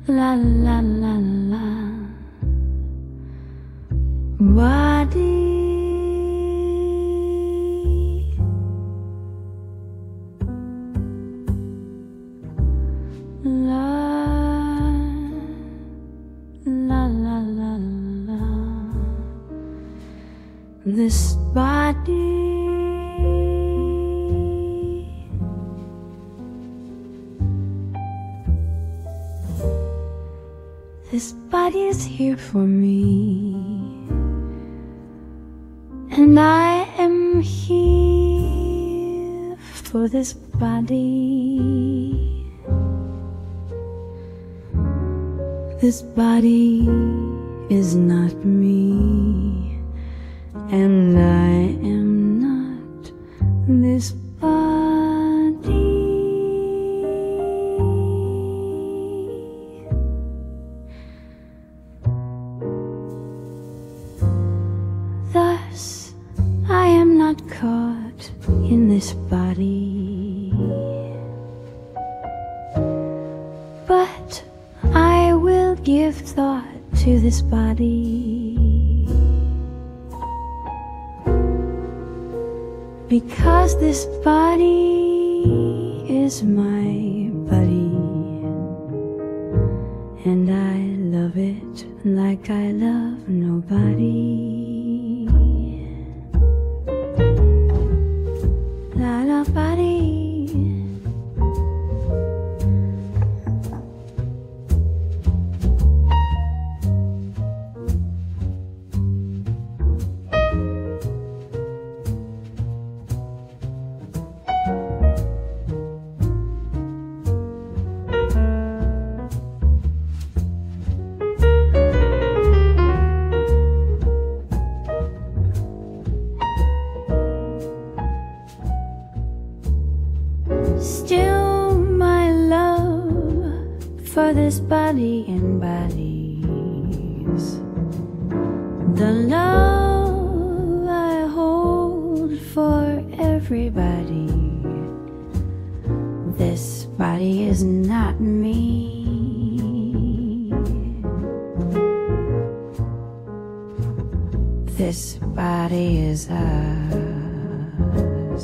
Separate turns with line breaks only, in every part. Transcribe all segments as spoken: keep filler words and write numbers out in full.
La la la la. Body. La la la la la. This body. This body is here for me, and I am here for this body. This body is not me, and I am not this body. Thus, I am not caught in this body, but I will give thought to this body, because this body is my buddy, and I love it like I love nobody. La la body. Still my love for this body embodies the love I hold for everybody. This body is not me. This body is us.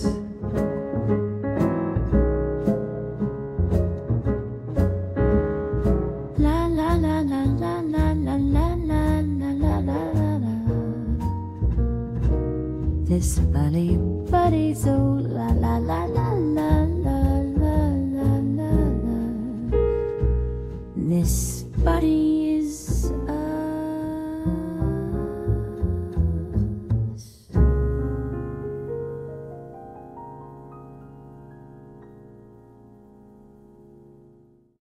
This body, body, so la la la la la la la la la la. This body is